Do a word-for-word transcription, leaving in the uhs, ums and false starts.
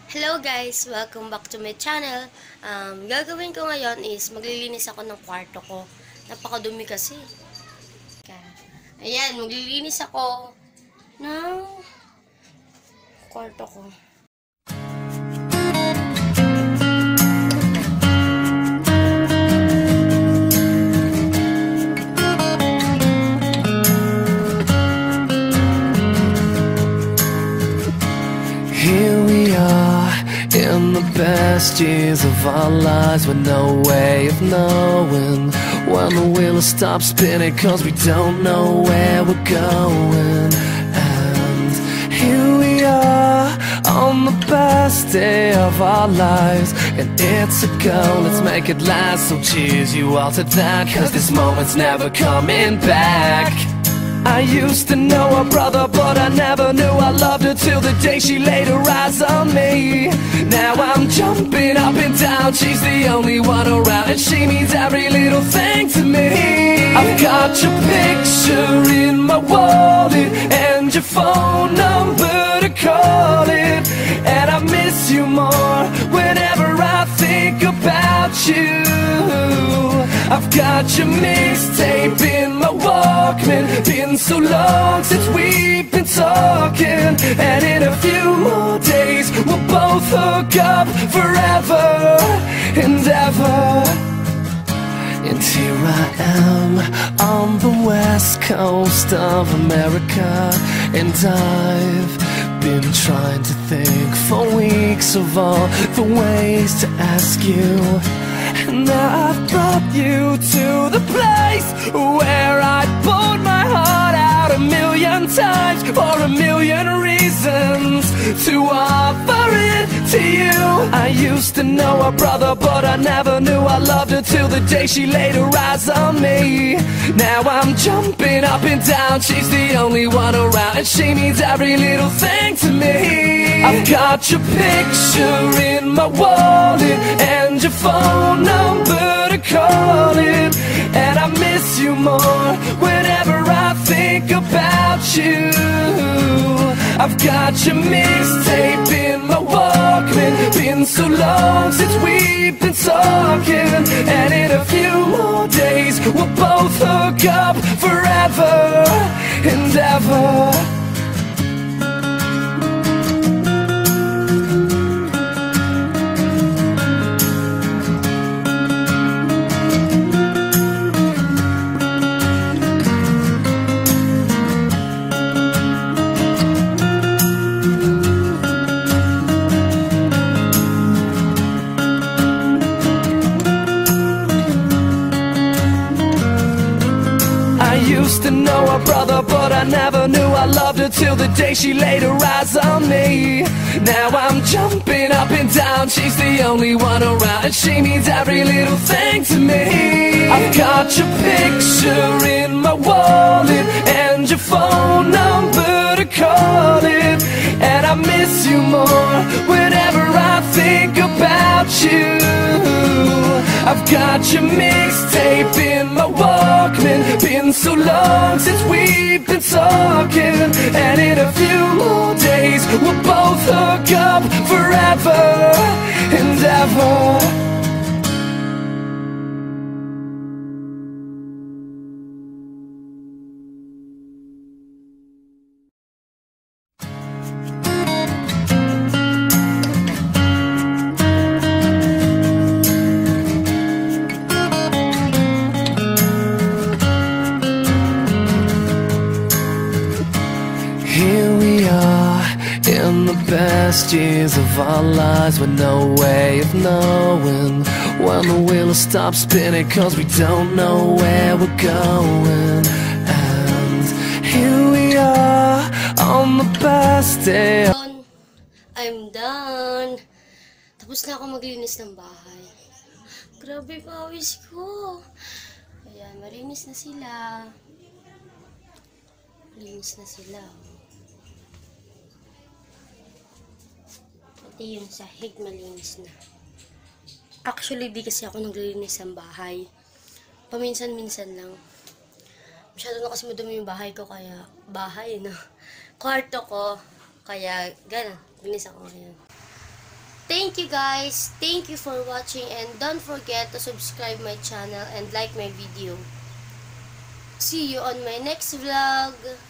Hello guys! Welcome back to my channel. Um, gagawin ko ngayon is maglilinis ako ng kwarto ko. Napakadumi kasi. Ayan, maglilinis ako ng kwarto ko. Here we are, in the best years of our lives, with no way of knowing when the wheel will stop spinning, cause we don't know where we're going. And here we are, on the best day of our lives, and it's a go, let's make it last. So cheers you all to that, cause this moment's never coming back. I used to know her brother, but I never knew I loved her till the day she laid her eyes on me. Now I'm jumping up and down, she's the only one around, and she means every little thing to me. I've got your picture in my wallet, and your phone number to call it, and I miss you more whenever I think about you. I've got your mixtape in my Walkman. Been so long since we've been talking, and in a few more days we'll both hook up forever and ever. And here I am on the west coast of America, and I've been trying to think for weeks of all the ways to ask you. And now I've brought you to the place where I poured my heart out a million times for a million reasons to offer it to you. I used to know her brother, but I never knew I loved her till the day she laid her eyes on me. Now I'm jumping up and down, she's the only one around, and she means every little thing to me. I've got your picture in my wallet, and your phone number to call it, and I miss you more whenever I think about you. I've got your mixtape in my Walkman. Been so long since we've been talking, and in a few more days we'll both hook up forever and ever. I used to know her brother, but I never knew I loved her till the day she laid her eyes on me. Now I'm jumping up and down, she's the only one around, and she means every little thing to me. I've got your picture in my wallet, and your phone number to call it, and I miss you more whenever I think about you. I've got your mixtape in my Walkman. Been so long since we've been talking, and in a few more days we'll both hook up forever and ever. Here we are, in the best years of our lives, with no way of knowing when the wheel will stop spinning, cause we don't know where we're going. And here we are, on the best day. I'm done. Tapos na ako maglinis ng bahay. Grabe, pawis ko. Ayan, marinis na sila. Malinis na sila. Pati yung sahig, malinis na. Actually, di kasi ako naglilinis ng bahay. Paminsan-minsan lang. Masyado na kasi madumi yung bahay ko, kaya bahay, no? Kwarto ko, kaya gano'n, linis ako ngayon. thank you guys. Thank you for watching and don't forget to subscribe my channel and like my video. See you on my next vlog.